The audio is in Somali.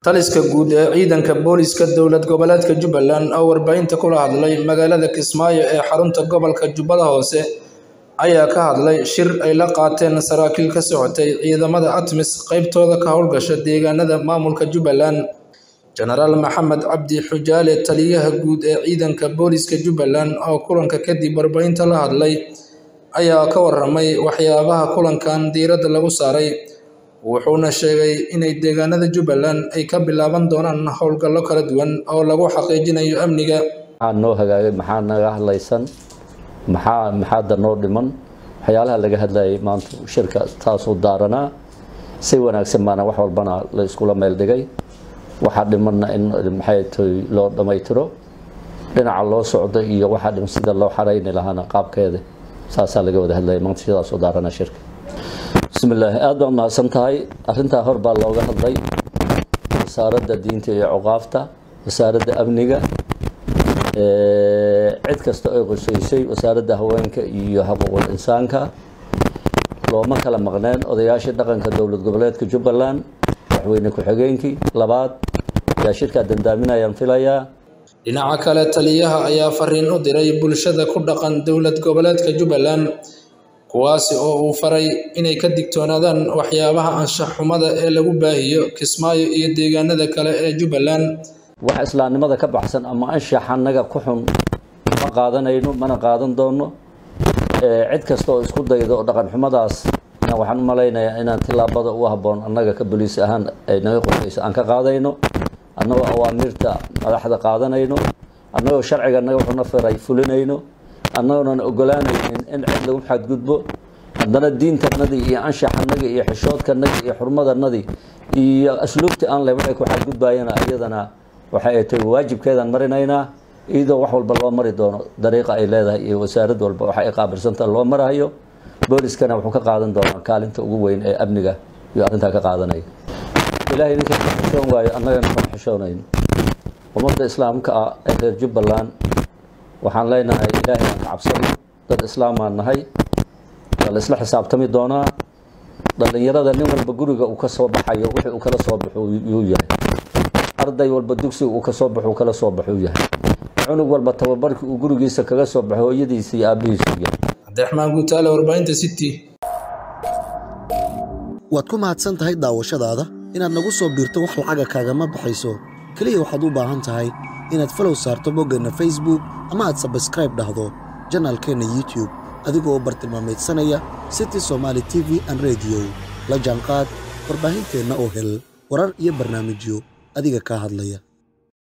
taliska guud ee ciidanka booliska dowlad goboleedka Jubbaland oo warbaahinta kula hadlay magaalada Kismaayo ee xarunta gobolka Jubbada Hoose ayaa ka hadlay shir ay la qaateen saraakiil ka socotay ciidamada ATMIS qaybtooda ka howlgasha deegaanada maamulka Jubbaland. Generaal Maxamed Cabdi Xujaale taliyaha guud ee ciidanka booliska Jubbaland oo kulanka kadib warbaahinta la hadlay ayaa ka warramay waxyaabaha kulankan diiradda lagu saaray. wuxuuna sheegay inay deegaanada Jubbaland ay ka bilaaban doonaan howlgallo kala duwan oo lagu xaqiijinayo amniga. waxaan noo hagaagay maxaa naga hadlaysan maxaa danoo dhiman waxyaalaha laga hadlayay maanta shirka taas oo daarana si wanaagsan baana wax walbana la isku la meel dhigay waxa dhimanna in maxay loo dhameeytiro dhinaca loo socdo iyo waxa dhiman sida loo xareyn lahaana qaabkeeda saasa laga wada hadlayay maanta sidaas oo daarana shirka. بسم الله أدم ما سنتهاي أخنتها هرب الله وجهضي وسارد الدين تي عقافته وسارد أبنية عد كستأجر شيء وسارد هوانك يهبوا الإنسان كا لو ما كلام مغنان أضياش دقن كدولة قبلات كجبلان وينك وحجينك لبعض يا شركة دندامنا ينفليا dhinaca kale taliyaha ayaa fariin u diray bulshada ku dhaqan dowlad goboleedka Jubbaland kuwaasi oo uu faray inay ka digtoonaadaan waxyaabaha anshax xumada ee lagu baahiyo Kismaayo iyo deegaanada kale ee Jubbaland. wax islaamnimada ka baxsan ama anshaxanaga ku xun ma qaadanayno mana qaadan doono cid kasta oo isku daydo dhaqan xumadaas waxaan u maleynayaa inaan tilaabada u haboon annaga ka booliis ahaan ay naga qorayso aan ka qaadayno annagoo awaamirta madaxda qaadanayno annagoo sharciga naga wuxuu faray fulinayno annagoo ogolaanaynin in cid lagu xadgudbo haddana diintanadii iyo anshaxanadii iyo xishoodkanadii iyo xurmadanadii iyo asluubtii aan leeyahay ku xadgudbayana iyadana waxay tahay waajibkeedan marinaynaa iyadoo wax walba loo mari doono dariiqa ay leedahay iyo wasaarad walba waxa ay qaabilsanta loo marayo booliskana wuxuu ka qaadan doonaa kaalinta ugu weyn ee amniga iyo arinta ka qaadanaya ilaahay ninka xishoon waayo annagana ma xishoonayno ummadda islaamka ee reer Jubbaland waxaan leenahay ilaahay aan cabsano dad islaam aan nahay wala isla xisaabtami doonaa dhalinyarada nin walba guriga uu ka soo baxayo wixii uu kala soo baxo uu yahay arday walba dugsi uu ka soo baxo kala soo baxo yahay cunug walba tababarkii uu gurigiisa kaga soo baxo hooyadiisa iyo aabihiisa yahay Cabdiraxmaan Guutaale warbaahinta City waad ku mahadsan tahay daawashadaada inaad nagu soo biirto wax lacag kaaga ma baxayso kaliya waxaad u baahan tahay inaad follow saarto boggana Facebook ama aad subscribe dhahdo channelkeena YouTube adigoo bartilmaameedsanaya City Somali TV and Radio la jaanqaad warbaahinteena oo hel warar iyo barnaamijyo adiga ka hadlaya.